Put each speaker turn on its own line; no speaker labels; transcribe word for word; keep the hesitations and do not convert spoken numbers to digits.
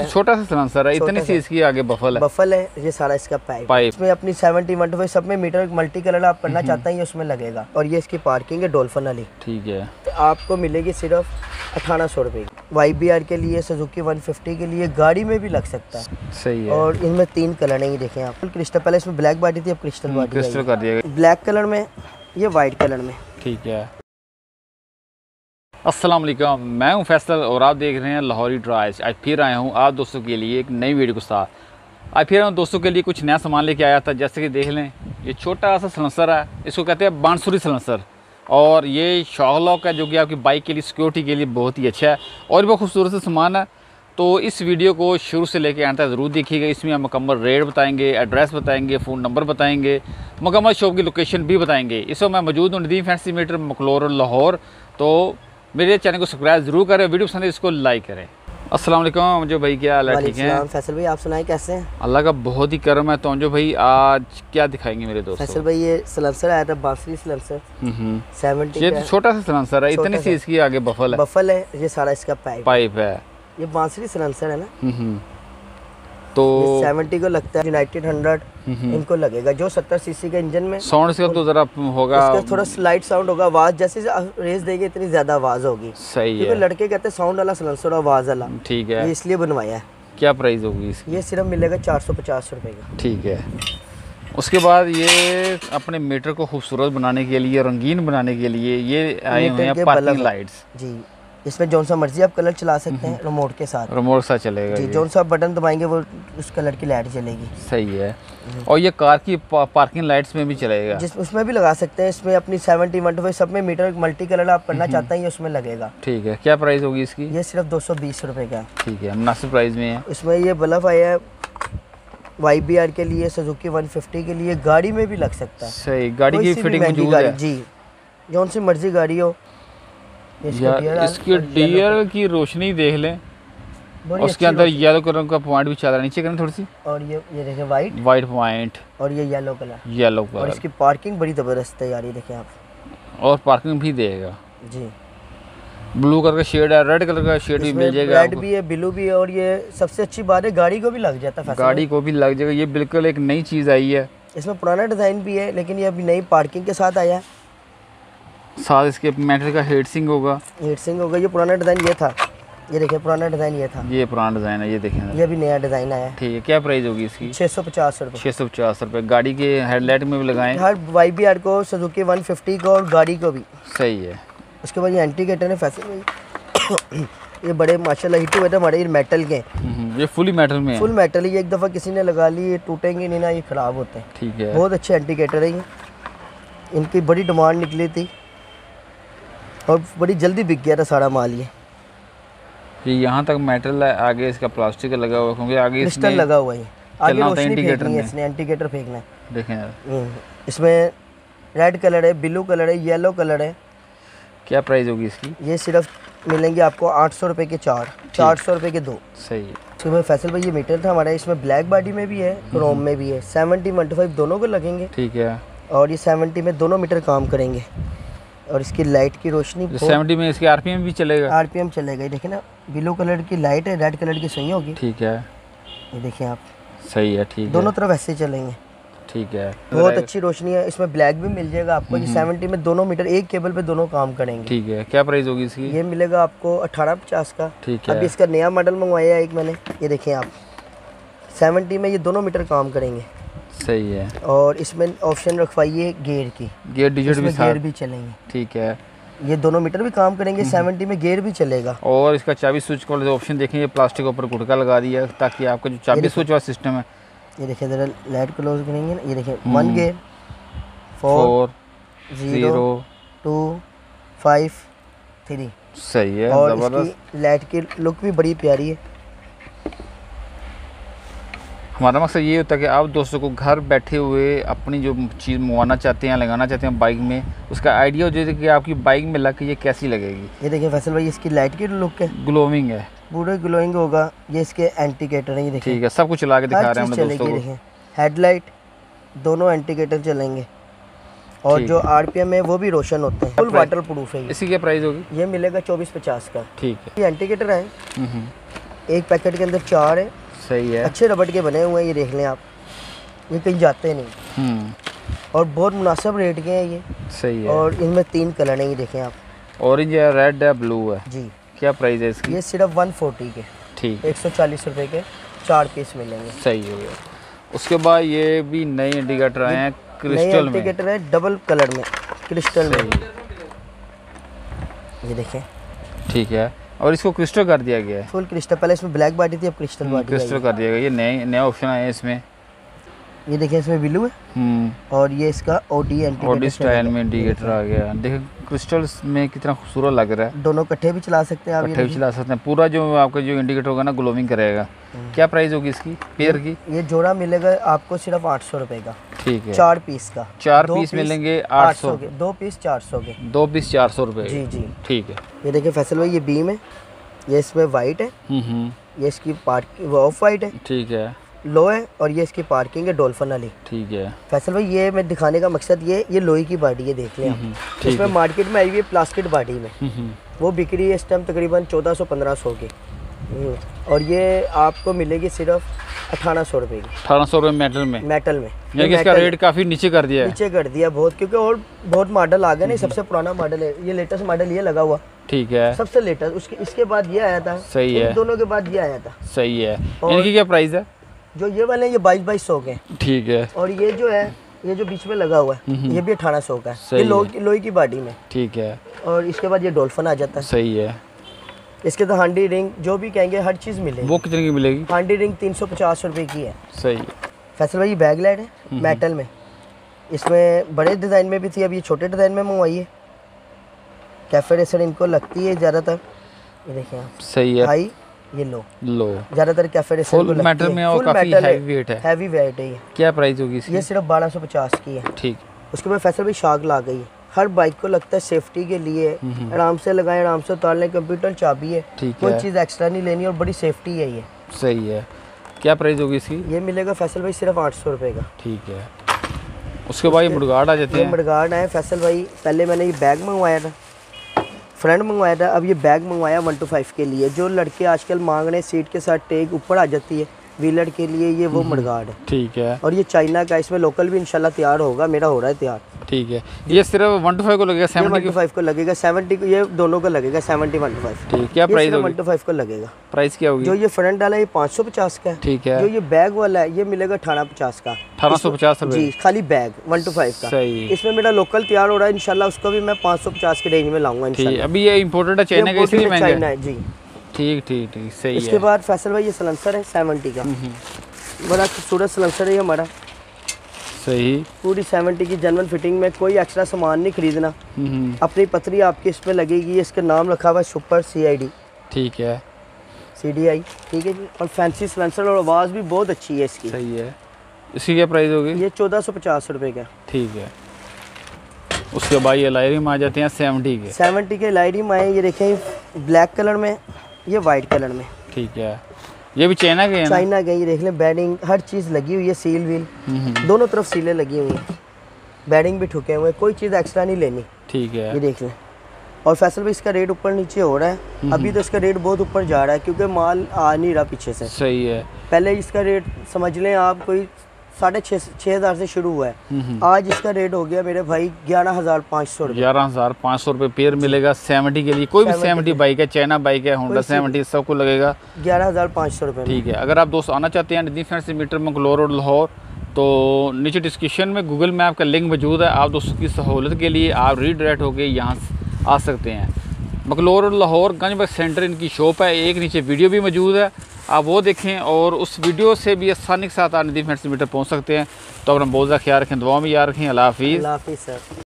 छोटा सा सिलेंसर है, इतनी सी इसकी आगे बफल है
बफल है ये सारा इसका पाइप पाइप इसमें अपनी सेवेंटी वन टू सब में मीटर मल्टी कलर आप करना चाहते हैं ये उसमें लगेगा। और ये इसकी पार्किंग है डॉल्फिन वाली, ठीक है। तो आपको मिलेगी सिर्फ अठारह सौ रुपए की। वाई बी आर के लिए, सुजुकी वन फिफ्टी के लिए, गाड़ी में भी लग सकता है, सही है। और इनमें तीन कलर है, ये देखें आप। क्रिस्टल पहले इसमें ब्लैक बॉडी थी, अब क्रिस्टल बॉडी क्रिस्टल कर दिया, ब्लैक कलर में, ये वाइट कलर में, ठीक है।
अस्सलाम वालेकुम, मैं हूं फैसल और आप देख रहे हैं लाहौरी ड्राइव्स। आज फिर आया हूं आप दोस्तों के लिए एक नई वीडियो के साथ। आज फिर हम दोस्तों के लिए कुछ नया सामान लेके आया था। जैसे कि देख लें, ये छोटा सा सिलेंसर है, इसको कहते हैं बांसुरी सिलेंसर। और ये शॉक लॉक है जो कि आपकी बाइक के लिए, सिक्योरिटी के लिए बहुत ही अच्छा है और बहुत खूबसूरत सा सामान है। तो इस वीडियो को शुरू से लेकर अंत तक ज़रूर देखिएगा। इसमें हम मुकम्मल रेट बताएंगे, एड्रेस बताएंगे, फ़ोन नंबर बताएंगे, मुकम्मल शॉप की लोकेशन भी बताएंगे। इस वक्त मैं मौजूद हूँ Nadeem Fancy Meter McLeod Lahore. तो मेरे चैनल को सब्सक्राइब जरूर करें, वीडियो पसंद है इसको लाइक करें। अस्सलाम वालेकुम जो भाई, क्या हाल है? ठीक है
फैसल भाई, आप सुनाएं कैसे हैं?
अल्लाह का बहुत ही करम है। तो जो भाई आज क्या दिखाएंगे मेरे दोस्तों?
फैसल भाई ये सिलेंसर आया था, बांसुरी सिलेंसर सेवेंटी,
ये तो छोटा सा सिलेंसर है, इतनी सी इसकी आगे बफल है
बफल है ये सारा इसका पाइप
पाइप है।
ये बांसुरी सिलेंसर है ना,
तो
सेवेंटी को लगता है, यूनाइटेड हंड्रेड इनको लगेगा। जो सत्तर सीसी का इंजन में
साउंड इसका तो जरा होगा,
इसका थोड़ा स्लाइड साउंड होगा, आवाज जैसे रेस देंगे इतनी ज्यादा आवाज होगी, सही है। लड़के कहते हैं साउंड वाला सिलेंसर, आवाज वाला, ठीक है, ये इसलिए बनवाया है।
क्या प्राइस होगी इसकी?
ये सिर्फ मिलेगा चार सौ पचास रुपए का, ठीक है।
उसके बाद ये अपने मीटर को खूबसूरत बनाने के लिए, रंगीन बनाने के लिए ये आए हुए हैं पार्किंग लाइट्स जी। इसमें
जौन सा मर्जी आप कलर चला सकते हैं, रिमोट के साथ,
रिमोट साथ चलेगा
जी। जौन सा बटन दबाएंगे वो उस कलर की लाइट चलेगी, सही
है। और ये कार की पा, पार्किंग लाइट्स में भी चलेगा,
जिस उसमें भी लगा सकते हैं। इसमें अपनी सेवेंटी वन टू सब में मीटर मल्टी कलर आप करना चाहते हैं ये उसमें लगेगा,
ठीक है। क्या प्राइस होगी इसकी?
ये सिर्फ दो सौ बीस रुपए का,
ठीक है, मुनासिब प्राइस में है।
इसमें ये बल्ब आया है वाई बी आर के लिए, सुजुकी वन फिफ्टी के लिए, गाड़ी में भी लग सकता है,
सही। गाड़ी की फिटिंग मौजूद है
जी, जौन सी मर्जी गाड़ी हो।
इसकी डियर की रोशनी देख लें, उसके अंदर येलो कलर का पॉइंट भी चल रहा है, नीचे करना थोड़ी सी।
और ये ये देखें वाइट
वाइट पॉइंट, और
ये येलो कलर
येलो कलर।
और इसकी पार्किंग बड़ी ज़बरदस्त है यार, ये देखें आप।
और पार्किंग भी देगा
जी,
ब्लू कलर का शेड है, रेड कलर का शेड भी मिल जाएगा,
रेड भी है, ब्लू भी है। और ये सबसे अच्छी बात है, गाड़ी को भी लग जाता है,
गाड़ी को भी लग जाएगा। ये बिल्कुल एक नई चीज़ आई है।
इसमें पुराना डिज़ाइन भी है लेकिन ये अभी नई पार्किंग के साथ आया है।
साथ इसके मेटल का हेड सिंग होगा,
हेड सिंग होगा। ये पुराना डिज़ाइन ये था, ये देखिए पुराना डिज़ाइन ये था,
ये पुराना डिज़ाइन है, ये देखें,
ये भी नया डिज़ाइन आया है,
ठीक है। क्या प्राइस होगी इसकी?
छः सौ पचास रुपये
छः सौ पचास रुपये। गाड़ी के हेडलाइट में भी लगाएं,
हर वाई बी आर को, सुजुकी वन फिफ्टी को और गाड़ी को भी,
सही है।
उसके बाद ये इंडिकेटर है फैसल ये बड़े माशाल्लाह हिट हुए थे हमारे, ये मेटल के,
ये फुली मेटल में है,
फुल मेटल है। ये एक दफ़ा किसी ने लगा ली, ये टूटेंगे नहीं ना, ये ख़राब होते हैं, ठीक है। बहुत अच्छे इंडिकेटर है ये, इनकी बड़ी डिमांड निकली थी और बड़ी जल्दी बिक गया था सारा माल। ये
ये यहाँ तक मेटल है, आगे इसका प्लास्टिक लगा हुआ है क्योंकि आगे
क्रिस्टल लगा हुआ है। आगे रोशनी फेंकनी है इसने, इंडिकेटर फेंकना है, देखें यार। इसमें रेड कलर है, ब्लू कलर है, येलो कलर है।
क्या प्राइस होगी इसकी? ये
सिर्फ मिलेंगे आपको आठ सौ रुपये के चार, चार सौ रुपये के दो, सही है। इसमें फैसल भाई ये मीटर था हमारा, इसमें ब्लैक बॉडी में भी है, क्रोम में भी है, सेवेंटी वन टू फाइव दोनों को लगेंगे, ठीक है। और ये सेवेंटी में दोनों मीटर काम करेंगे। और इसकी लाइट की रोशनी
सेवेंटी में इसके आरपीएम भी चलेगा,
आरपीएम चलेगा। ये देखें ना, ब्लू कलर की लाइट है, रेड कलर की सही होगी, ठीक है। ये देखिए आप, सही है, ठीक है। दोनों तरफ ऐसे चलेंगे, ठीक है। बहुत अच्छी रोशनी है। इसमें ब्लैक भी मिल जाएगा आपको। ये सेवेंटी में दोनों मीटर एक केबल पे दोनों काम करेंगे, ठीक है। क्या प्राइस होगी इसकी? ये मिलेगा आपको अठारह पचास का, ठीक है। अभी इसका नया मॉडल मंगवाया है एक मैंने, ये देखें आप, सेवेंटी में ये दोनों मीटर काम करेंगे, सही है। और इसमें ऑप्शन रखवाइए गियर की, गियर डिजिट भी गियर भी चलेंगे, ठीक है। ये दोनों मीटर भी काम करेंगे, सेवेंटी में गियर भी चलेगा। और इसका चाबी स्विच का ऑप्शन देखें, ये प्लास्टिक के ऊपर गुटका लगा दिया ताकि आपका जो चाबी स्विच वाला सिस्टम है, ये देखिए जरा लाइट क्लोज करेंगे ना, ये देखिए one gear, four, zero, two, five, three, सही है। और इसकी लाइट की लुक भी बड़ी प्यारी है। हमारा मकसद ये होता है कि आप दोस्तों को घर बैठे हुए अपनी जो चीज़ मंगवाना चाहते हैं, लगाना चाहते हैं बाइक में, उसका आइडिया हो जाए कि आपकी बाइक में लग के ये कैसी लगेगी। ये देखिए फैसल भाई, इसकी लाइट की लुक है, ग्लोइंग है, पूरे ग्लोइंग होगा। ये इसके इंडिकेटर हैं, ये देखिए, ठीक है। सब कुछ चला के दिखा रहे हैं हम दोस्तों को। हेडलाइट दोनों इंडिकेटर चलेंगे और जो आरपीएम है वो भी रोशन होते हैं, फुल वाटर प्रूफ है। इसी क्या प्राइस होगी? ये मिलेगा चौबीस पचास का, ठीक है। ये इंडिकेटर है, एक पैकेट के अंदर चार है।
सही है।
अच्छे रबड़ के बने हुए हैं, ये देख लें आप, ये कहीं जाते नहीं।
हम्म
और बहुत मुनासिब रेट के हैं ये।
सही है।
और इनमें तीन कलर हैं, ये देखें आप,
ऑरेंज है, रेड है, ब्लू है
जी।
क्या प्राइस है इसकी?
ये सिर्फ वन फोर्टी के,
ठीक,
एक सौ चालीस रुपये के चार पीस मिलेंगे।
सही हो गया। उसके बाद ये भी नए इंडिकेटर आए हैं क्रिस्टल में,
इंडिकेटर है डबल कलर में, क्रिस्टल में, ये देखें।
ठीक है। और इसको क्रिस्टल कर दिया गया है,
फुल क्रिस्टल, पहले इसमें ब्लैक बॉडी थी, अब क्रिस्टल बॉडी
क्रिस्टल कर दिया गया। ये नए नए ऑप्शन आए हैं इसमें।
ये देखिए इसमें ब्लू है
हम्म
और ये इसका ओडी
ओडी स्टाइल में इंडिकेटर आ गया। देखिए क्रिस्टल्स में कितना खूबसूरत लग रहा है।
दोनों इकट्ठे भी चला सकते हैं आप,
इकट्ठे भी चला सकते हैं। पूरा जो आपका जो इंडिकेटर होगा ना ग्लोविंग करेगा। क्या प्राइस होगी इसकी पेयर की?
ये जोड़ा मिलेगा आपको सिर्फ आठ सौ रुपये का।
ठीक है।
चार पीस का,
चार पीस मिलेंगे आठ सौ
के, दो पीस चार सौ के,
दो पीस चार सौ रुपये।
जी जी।
ठीक है।
ये देखिए फैसल भाई, ये बीम है, ये इसमें वाइट है,
हम्म
ये इसकी पार्क ऑफ वाइट है,
ठीक है,
लो है, और ये इसकी पार्किंग है डॉल्फिन वाली।
ठीक है।
फैसल भाई ये मैं दिखाने का मकसद ये ये लोहे की बॉडी है, देख लें आप। इसमें मार्केट में आई हुई है प्लास्टिक बॉडी में, वो बिक रही है इस टाइम तकरीबन चौदह सौ पंद्रह सौ की, और ये आपको मिलेगी सिर्फ अठारह सौ रुपये की।
अठारह सौ रुपये मेटल में?
मेटल में,
यानी कि इसका रेट काफ़ी नीचे कर दिया है।
नीचे कर दिया बहुत, क्योंकि और बहुत मॉडल आ गए ना। सबसे पुराना मॉडल है ये, लेटेस्ट मॉडल ये लगा हुआ,
ठीक है,
सबसे लेटेस्ट। उसके इसके बाद ये आया था।
सही है।
दोनों के बाद ये आया था।
सही है। इनकी क्या प्राइस है?
जो ये वाले हैं ये बाईस बाईस सौ के,
ठीक है।
और ये जो है ये जो बीच में लगा हुआ है ये भी अठारह सौ का है, ये लोहे लोहे की बॉडी में,
ठीक है।
और इसके बाद ये डॉल्फिन आ जाता है।
सही है।
इसके तो हांडी रिंग जो भी कहेंगे हर चीज़ मिलेगी।
वो कितने की मिलेगी?
हांडी रिंग तीन सौ पचास रुपये की है।
सही है।
फैसल भाई बैग लाइट है मेटल में, इसमें बड़े डिज़ाइन में भी थी, अब ये छोटे डिज़ाइन में मंगवाई है। कैफे रेसर इनको लगती है ज़्यादातर, ये देखें आप।
सही है।
हाई, ये लो
लो
ज़्यादातर कैफे रेसर
फुल मेटल में और काफ़ी हैवी वेट है।
हैवी वेट है ये।
क्या प्राइस होगी इसकी?
ये सिर्फ बारह सौ पचास की है।
ठीक।
उसके बाद फैसल भाई शाग ला गई है, हर बाइक को लगता है सेफ्टी के लिए, आराम से लगाएं, आराम से उतार लें। कंप्यूटर चाबी है, कोई चीज़ एक्स्ट्रा नहीं लेनी, और बड़ी सेफ्टी है ये।
सही है। क्या प्राइस होगी इसकी?
ये मिलेगा फैसल भाई सिर्फ आठ सौ रुपये का।
ठीक है। उसके बाद ये मुडगार्ड आ जाते हैं।
मुडगार्ड आए फैसल भाई, पहले मैंने ये बैग मंगवाया था, फ्रंट मंगवाया था, अब ये बैग मंगवाया वन टू फाइव के लिए। जो लड़के आजकल मांग रहे हैं सीट के साथ टेक ऊपर आ जाती है व्हीलर के लिए, ये वो मुडगार्ड है।
ठीक है।
और ये चाइना का, इसमें लोकल भी इंशाल्लाह तैयार होगा, मेरा हो रहा है तैयार।
ठीक है। ये सिर्फ वन टू फाइव को लगेगा? सेवेंटी
वन टू फाइव को लगेगा, सेवेंटी को, ये दोनों को लगेगा सेवेंटी वन टू फाइव।
ठीक। क्या प्राइस होगी?
वन टू फाइव को लगेगा।
प्राइस क्या होगी?
जो ये फ्रंट वाला है ये पाँच सौ पचास का है।
ठीक है।
जो ये बैग वाला है ये मिलेगा अठारह पचास का।
अठारह सौ पचास रुपये
जी, खाली बैग वन टू फाइव का।
सही।
इसमें मेरा लोकल तैयार हो रहा है, इंशाल्लाह उसको भी मैं पाँच सौ पचास के रेंज में लाऊंगा इंशाल्लाह।
अभी ये इम्पोर्टेड है चाइना का, इसलिए महंगा
चाइना है जी।
ठीक ठीक ठीक, सही है।
इसके बाद फैसल भाई ये सलेंसर है सेवेंटी का, बड़ा खूबसूरत सलेंसर है ये हमारा।
सही।
पूरी सेवेंटी की जनरल फिटिंग में, कोई एक्स्ट्रा सामान नहीं खरीदना, अपनी पतरी आपकी इस पे लगेगी। इसका नाम रखा हुआ है सुपर सी आई डी।
ठीक है।
सी डी आई, ठीक है जी। और फैंसी सलेंसर, और आवाज़ भी बहुत अच्छी है इसकी।
सही है। इसकी क्या प्राइस होगी?
ये चौदह सौ पचास रुपये का।
ठीक है। उसके बाद ये लाइरिम आ जाते हैं सेवेंटी के।
सेवेंटी के लाइरिम आए, ये देखें ब्लैक कलर में, ये वाइट कलर में।
ठीक है। ये भी चाइना के हैं?
चाइना के, ये देख लें बैडिंग हर चीज़ लगी हुई है, सील व्हील दोनों तरफ सीलें लगी हुई हैं, बैडिंग भी ठुके हुए हैं, कोई चीज़ एक्स्ट्रा नहीं लेनी।
ठीक है।
ये देख लें। और फैसल भाई इसका रेट ऊपर नीचे हो रहा है, अभी तो इसका रेट बहुत ऊपर जा रहा है क्योंकि माल आ नहीं रहा पीछे से।
सही है।
पहले इसका रेट समझ लें आप कोई साढ़े छः छः हज़ार से शुरू हुआ है, आज इसका रेट हो गया मेरे भाई ग्यारह हज़ार पाँच सौ रुपये।
ग्यारह हज़ार पाँच सौ रुपये पेयर मिलेगा सेवेंटी के लिए। कोई भी सेवेंटी बाइक है, चाइना बाइक है, होंडा सेवेंटी, सबको लगेगा
ग्यारह हज़ार पाँच सौ रुपये।
ठीक है। अगर आप दोस्त आना चाहते हैं नदीम फैंसी मीटर मंगलोर रोड लाहौर, तो नीचे डिस्क्रिप्शन में गूगल मैप का लिंक मौजूद है। आप दोस्तों की सहूलत के लिए आप रीडायरेक्ट होकर यहाँ आ सकते हैं। मंगलोर रोड लाहौर गंज बख्श सेंटर इनकी शॉप है, एक नीचे वीडियो भी मौजूद है, आप वो देखें और उस वीडियो से भी आसानी के साथ आप नदीम फैंसी मीटर पहुँच सकते हैं। तो अपना बहुत ज़्यादा ख्याल रखें, दुआ में याद रखें। अल्लाह हाफिज़।
अल्लाह हाफिज़ सर।